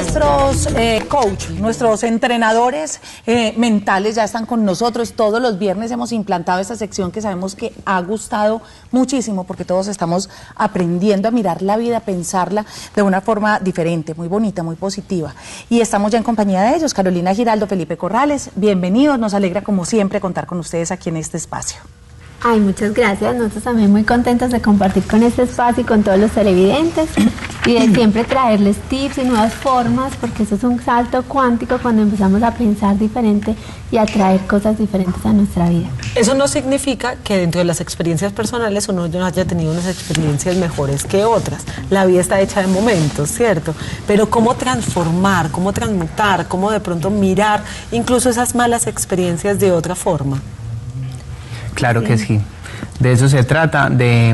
Nuestros coach, nuestros entrenadores mentales ya están con nosotros. Todos los viernes hemos implantado esta sección que sabemos que ha gustado muchísimo porque todos estamos aprendiendo a mirar la vida, a pensarla de una forma diferente, muy bonita, muy positiva. Y estamos ya en compañía de ellos, Carolina Giraldo, Felipe Corrales. Bienvenidos, nos alegra como siempre contar con ustedes aquí en este espacio. Ay, muchas gracias. Nosotros también muy contentos de compartir con este espacio y con todos los televidentes y de siempre traerles tips y nuevas formas, porque eso es un salto cuántico cuando empezamos a pensar diferente y a traer cosas diferentes a nuestra vida. Eso no significa que dentro de las experiencias personales uno no haya tenido unas experiencias mejores que otras. La vida está hecha de momentos, ¿cierto? Pero cómo transformar, cómo transmutar, cómo de pronto mirar incluso esas malas experiencias de otra forma. Claro que sí. De eso se trata,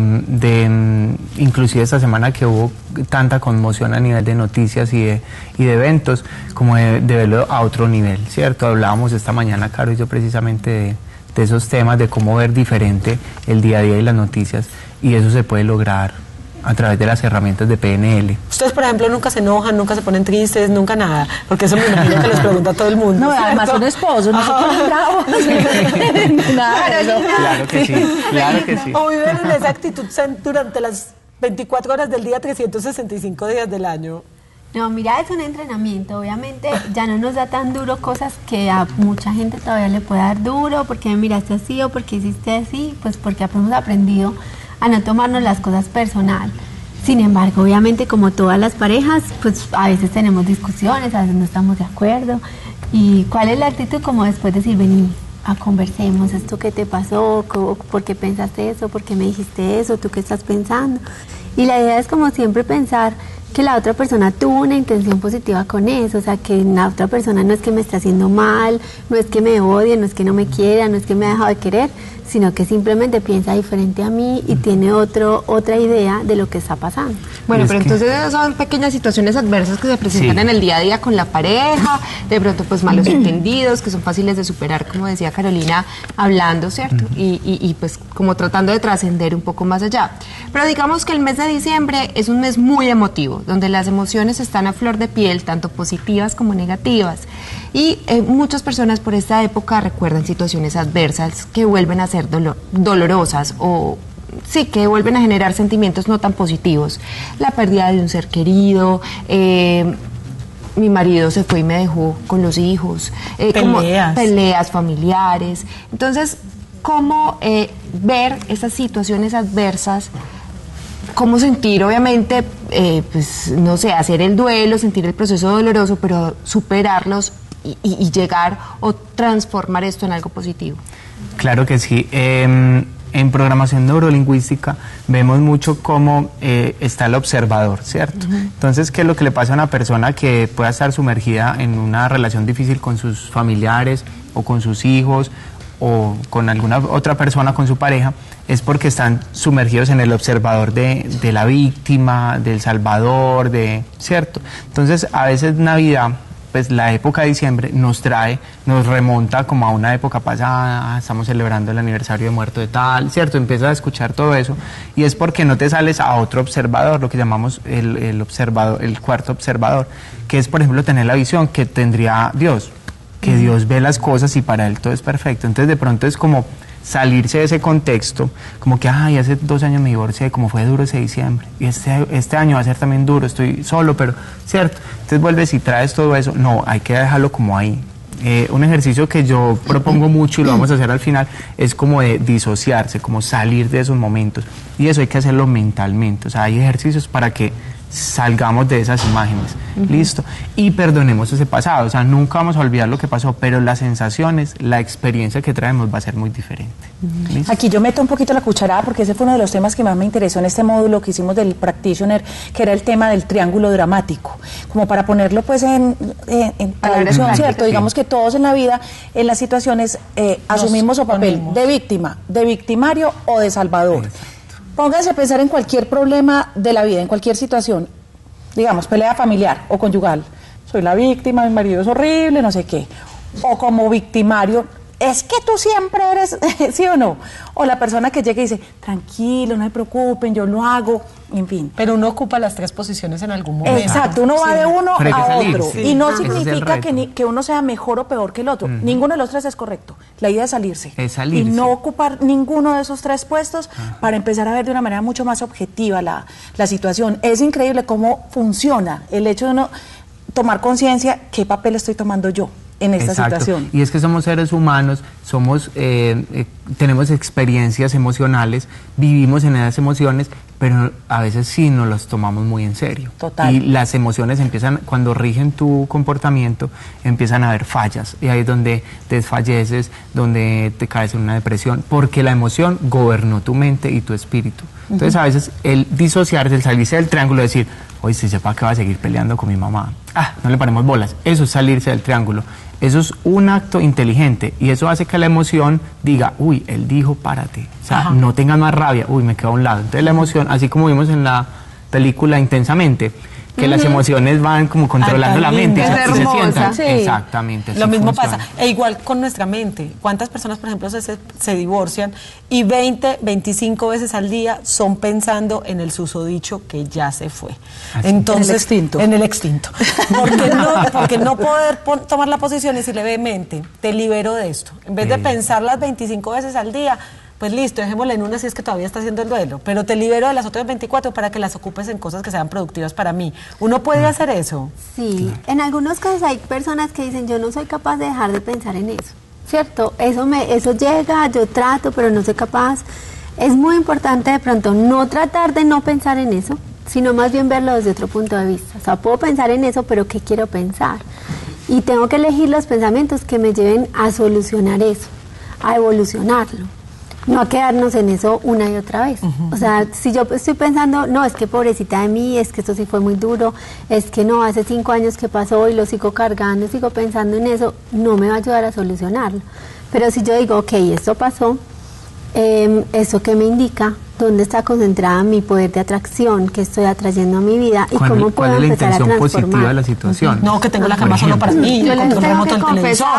inclusive esta semana que hubo tanta conmoción a nivel de noticias y de eventos, como de verlo a otro nivel, ¿cierto? Hablábamos esta mañana, Caro y yo, precisamente de esos temas, de cómo ver diferente el día a día y las noticias, y eso se puede lograr a través de las herramientas de PNL. Ustedes, por ejemplo, nunca se enojan, nunca se ponen tristes, nunca nada, porque eso me imagino que les pregunta a todo el mundo. No, ¿cierto? Además son esposos, no se ponen bravos. Nada, claro que sí, claro que sí. O viven en esa actitud durante las 24 horas del día, 365 días del año. No, mira, es un entrenamiento. Obviamente ya no nos da tan duro cosas que a mucha gente todavía le puede dar duro, porque me miraste así o porque hiciste así, pues porque hemos aprendido a no tomarnos las cosas personal. Sin embargo, obviamente, como todas las parejas, pues a veces tenemos discusiones, a veces no estamos de acuerdo. ¿Y cuál es la actitud? Como después decir, vení, conversemos, ¿esto qué te pasó? ¿Por qué pensaste eso? ¿Por qué me dijiste eso? ¿Tú qué estás pensando? Y la idea es como siempre pensar que la otra persona tuvo una intención positiva con eso, o sea, que la otra persona no es que me esté haciendo mal, no es que me odie, no es que no me quiera, no es que me ha dejado de querer, sino que simplemente piensa diferente a mí y tiene otra idea de lo que está pasando. Bueno, pero entonces esas son pequeñas situaciones adversas que se presentan en el día a día con la pareja, de pronto pues malos entendidos, que son fáciles de superar, como decía Carolina, hablando, ¿cierto? Y pues como tratando de trascender un poco más allá. Pero digamos que el mes de diciembre es un mes muy emotivo, donde las emociones están a flor de piel, tanto positivas como negativas. Y muchas personas por esta época recuerdan situaciones adversas que vuelven a ser dolorosas o sí, que vuelven a generar sentimientos no tan positivos. La pérdida de un ser querido, mi marido se fue y me dejó con los hijos, peleas familiares. Entonces, ¿cómo ver esas situaciones adversas? ¿Cómo sentir, obviamente, pues no sé, hacer el duelo, sentir el proceso doloroso, pero superarlos y llegar o transformar esto en algo positivo? Claro que sí. En programación neurolingüística vemos mucho cómo está el observador, ¿cierto? Entonces, ¿qué es lo que le pasa a una persona que pueda estar sumergida en una relación difícil con sus familiares o con sus hijos o con alguna otra persona, con su pareja? Es porque están sumergidos en el observador de la víctima, del salvador, ¿cierto? Entonces, a veces Navidad, pues la época de diciembre nos remonta como a una época pasada, estamos celebrando el aniversario de muerto de tal, ¿cierto? Empiezas a escuchar todo eso y es porque no te sales a otro observador, lo que llamamos el cuarto observador, que es, por ejemplo, tener la visión que tendría Dios, que Dios ve las cosas y para Él todo es perfecto. Entonces, de pronto es como salirse de ese contexto, como que, ay, hace 2 años me divorcié, como fue duro ese diciembre, y este año va a ser también duro, estoy solo, pero, ¿cierto? Entonces vuelves y traes todo eso. No, hay que dejarlo como ahí. Un ejercicio que yo propongo mucho y lo vamos a hacer al final es como de disociarse, como salir de esos momentos, y eso hay que hacerlo mentalmente. O sea, hay ejercicios para que salgamos de esas imágenes, listo, y perdonemos ese pasado. O sea, nunca vamos a olvidar lo que pasó, pero las sensaciones, la experiencia que traemos va a ser muy diferente. Aquí yo meto un poquito la cucharada porque ese fue uno de los temas que más me interesó en este módulo que hicimos del Practitioner, que era el tema del triángulo dramático, como para ponerlo pues en acción, ¿cierto? Digamos que todos en la vida, en las situaciones, asumimos su papel de víctima, de victimario o de salvador. Pónganse a pensar en cualquier problema de la vida, en cualquier situación, digamos, pelea familiar o conyugal. Soy la víctima, mi marido es horrible, no sé qué. O como victimario, es que tú siempre eres, ¿sí o no? O la persona que llega y dice, tranquilo, no se preocupen, yo lo hago, en fin. Pero uno ocupa las 3 posiciones en algún momento. Exacto, uno va de uno Pero hay que a salir, otro. sí. Y no Ese es el significa reto. que uno sea mejor o peor que el otro. Ninguno de los 3 es correcto. La idea es salirse. Es salirse. Y no ocupar ninguno de esos 3 puestos para empezar a ver de una manera mucho más objetiva la situación. Es increíble cómo funciona el hecho de uno tomar conciencia qué papel estoy tomando yo en esta Exacto. situación. Y es que somos seres humanos, tenemos experiencias emocionales, vivimos en esas emociones, pero a veces sí nos las tomamos muy en serio. Total. Y las emociones empiezan, cuando rigen tu comportamiento, empiezan a haber fallas. Y ahí es donde desfalleces, donde te caes en una depresión, porque la emoción gobernó tu mente y tu espíritu. Entonces a veces el disociarse, el salirse del triángulo, decir, oye, si sepa que va a seguir peleando con mi mamá, no le paremos bolas, eso es salirse del triángulo. Eso es un acto inteligente y eso hace que la emoción diga, uy, él dijo, párate, o sea, no tengas más rabia, uy, me quedo a un lado. Entonces la emoción, así como vimos en la película Intensamente, que las emociones van como controlando la mente, es y se hermosa, sientan. sí. Exactamente. Lo así mismo funciona. pasa, e igual con nuestra mente. ¿Cuántas personas, por ejemplo, se divorcian y 20, 25 veces al día son pensando en el susodicho que ya se fue? Así. Entonces, En el extinto. En el extinto. Porque no poder tomar la posición y decirle, ve, mente, te libero de esto. En vez de pensar las 25 veces al día, pues listo, dejémosla en una si es que todavía está haciendo el duelo, pero te libero de las otras 24 para que las ocupes en cosas que sean productivas para mí. ¿Uno puede hacer eso? Sí, en algunos casos hay personas que dicen, yo no soy capaz de dejar de pensar en eso, ¿cierto? Eso llega, yo trato, pero no soy capaz. Es muy importante de pronto no tratar de no pensar en eso, sino más bien verlo desde otro punto de vista. O sea, puedo pensar en eso, pero ¿qué quiero pensar? Y tengo que elegir los pensamientos que me lleven a solucionar eso, a evolucionarlo. No a quedarnos en eso una y otra vez. O sea, si yo estoy pensando, no, es que pobrecita de mí, es que esto sí fue muy duro, es que no, hace 5 años que pasó y lo sigo cargando, sigo pensando en eso, no me va a ayudar a solucionarlo. Pero si yo digo, ok, esto pasó, ¿eso qué me indica? ¿Dónde está concentrada mi poder de atracción que estoy atrayendo a mi vida? ¿Y cómo puedo ¿Cuál es la empezar a intención positiva de transformar? la situación? No, que tengo la cama Por solo para ejemplo. mí, Yo el les control tengo remoto que del televisor.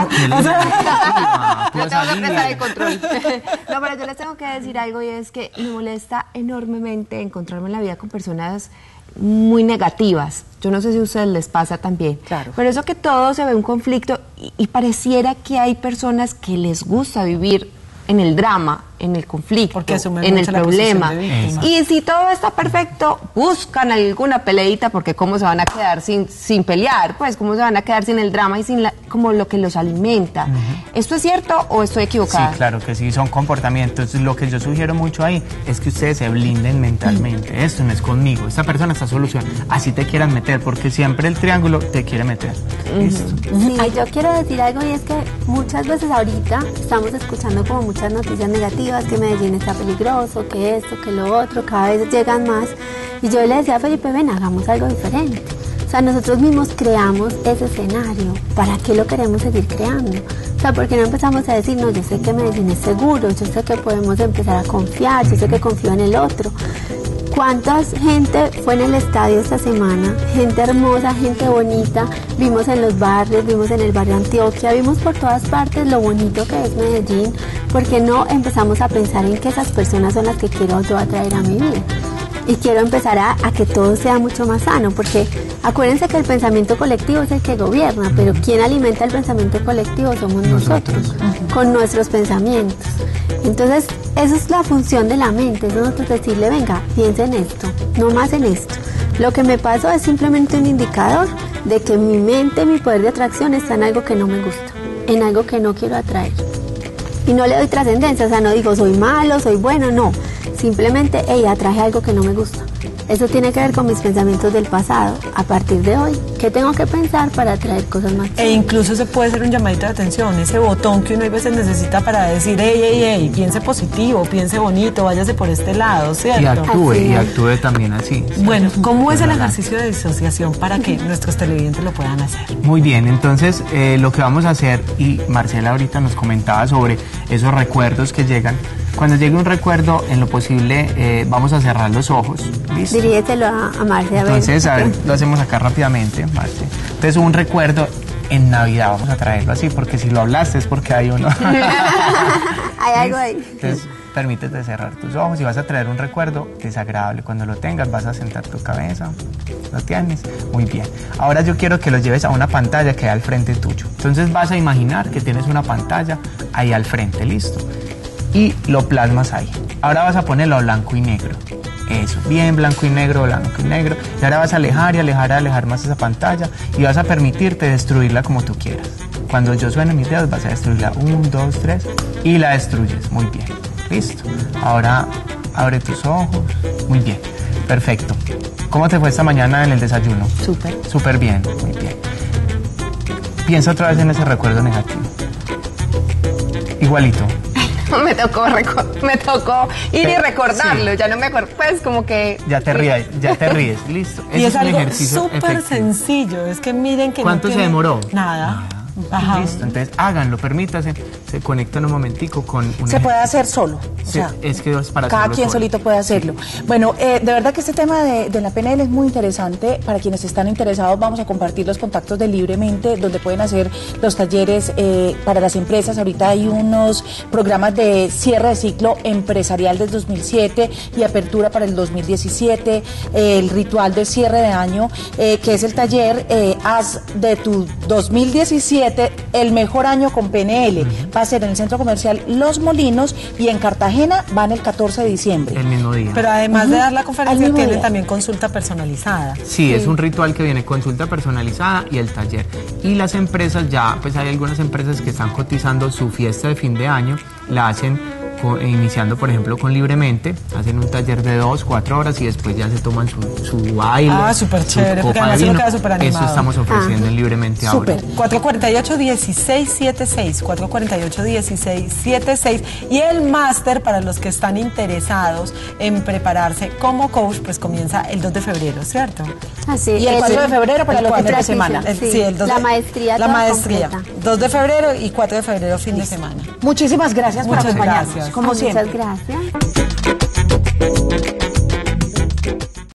confesar. Tú Yo tengo que salir. prestar el control. No, pero yo les tengo que decir algo y es que me molesta enormemente encontrarme en la vida con personas muy negativas. Yo no sé si a ustedes les pasa también. Claro. Pero eso que todo se ve un conflicto y pareciera que hay personas que les gusta vivir en el drama, en el conflicto, Porque asumen en el mucho la posición problema. de víctima. Y si todo está perfecto, buscan alguna peleita porque cómo se van a quedar sin pelear, pues cómo se van a quedar sin el drama y sin como lo que los alimenta. ¿Esto es cierto o estoy equivocada? Sí, claro que sí, son comportamientos. Lo que yo sugiero mucho ahí es que ustedes se blinden mentalmente. Esto no es conmigo, esta persona está solucionando. Así te quieran meter, porque siempre el triángulo te quiere meter. ¿Listo? Sí, yo quiero decir algo y es que muchas veces ahorita estamos escuchando como muchas noticias negativas, que Medellín está peligroso, que esto, que lo otro, cada vez llegan más. Y yo le decía a Felipe, ven, hagamos algo diferente. O sea, nosotros mismos creamos ese escenario. ¿Para qué lo queremos seguir creando? O sea, ¿por qué no empezamos a decir, no, yo sé que Medellín es seguro, yo sé que podemos empezar a confiar, yo sé que confío en el otro? ¿Cuánta gente fue en el estadio esta semana? Gente hermosa, gente bonita. Vimos en los barrios, vimos en el barrio Antioquia, vimos por todas partes lo bonito que es Medellín. ¿Por qué no empezamos a pensar en que esas personas son las que quiero yo atraer a mi vida? Y quiero empezar a que todo sea mucho más sano, porque acuérdense que el pensamiento colectivo es el que gobierna, pero quien alimenta el pensamiento colectivo somos nosotros, con nuestros pensamientos. Entonces, esa es la función de la mente, es nosotros decirle, venga, piensa en esto, no más en esto. Lo que me pasó es simplemente un indicador de que mi mente, mi poder de atracción está en algo que no me gusta, en algo que no quiero atraer. Y no le doy trascendencia, o sea, no digo soy malo, soy bueno, no. Simplemente, atraje algo que no me gusta. Eso tiene que ver con mis pensamientos del pasado. A partir de hoy, ¿qué tengo que pensar para atraer cosas más chidas? E incluso se puede ser un llamadito de atención, ese botón que uno a veces necesita para decir, hey, piense positivo, piense bonito, váyase por este lado, ¿cierto? Y actúe también así. Bueno, ¿cómo es el verdad. ejercicio de disociación para que nuestros televidentes lo puedan hacer? Muy bien, entonces lo que vamos a hacer, y Marcela ahorita nos comentaba sobre esos recuerdos que llegan. Cuando llegue un recuerdo, en lo posible, vamos a cerrar los ojos. ¿Listo? Dirígetelo a Marce, a ver. Entonces, a ver, lo hacemos acá rápidamente, Marce. Entonces, un recuerdo, en Navidad vamos a traerlo así, porque si lo hablaste es porque hay uno. Hay algo ahí. Entonces, permítete cerrar tus ojos y vas a traer un recuerdo desagradable. Cuando lo tengas, vas a sentar tu cabeza. ¿Lo tienes? Muy bien. Ahora yo quiero que lo lleves a una pantalla que hay al frente tuyo. Entonces vas a imaginar que tienes una pantalla ahí al frente, ¿listo? Y lo plasmas ahí. Ahora vas a ponerlo a blanco y negro. Eso, bien, blanco y negro. Y ahora vas a alejar y alejar más esa pantalla y vas a permitirte destruirla como tú quieras. Cuando yo suene mis dedos vas a destruirla. 1, 2, 3 y la destruyes. Muy bien. Listo. Ahora abre tus ojos. Muy bien. Perfecto. ¿Cómo te fue esta mañana en el desayuno? Súper bien. Muy bien. Piensa otra vez en ese recuerdo negativo. Igualito. Me tocó ir y recordarlo, sí. Ya no me acuerdo, pues como que... Ya te ríes, listo. Y es algo súper sencillo, es que miren que ¿cuánto se demoró? Nada. Ajá. Listo, entonces háganlo, permítanse, se conectan un momentico con un se puede hacer solo, o sea, es que es para cada quien solito puede hacerlo. Bueno, de verdad que este tema de la PNL es muy interesante. Para quienes están interesados vamos a compartir los contactos de Libremente, donde pueden hacer los talleres para las empresas. Ahorita hay unos programas de cierre de ciclo empresarial del 2007 y apertura para el 2017, el ritual de cierre de año, que es el taller Haz de tu 2017 el mejor año con PNL. Va a ser en el Centro Comercial Los Molinos y en Cartagena van el 14 de diciembre. El mismo día. Pero además de dar la conferencia, tienen también consulta personalizada. Sí, es un ritual que viene consulta personalizada y el taller. Y las empresas ya, pues hay algunas empresas que están cotizando su fiesta de fin de año, la hacen iniciando por ejemplo con Libremente, hacen un taller de 2-4 horas y después ya se toman su baile. Súper chévere, porque además uno queda súper animado. Eso estamos ofreciendo en Libremente ahora. 448-1676, 448-1676 y el máster para los que están interesados en prepararse como coach, pues comienza el 2 de febrero, ¿cierto? Así. Y el 4 de febrero para los fines de semana. Sí, la maestría. La maestría. 2 de febrero y 4 de febrero fin de semana. Muchísimas gracias por acompañarnos. Gracias. Como siempre. Muchas gracias.